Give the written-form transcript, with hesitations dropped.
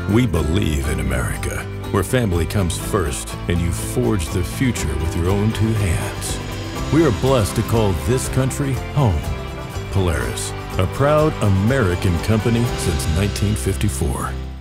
We believe in America, where family comes first and you forge the future with your own two hands. We are blessed to call this country home. Polaris, a proud American company since 1954.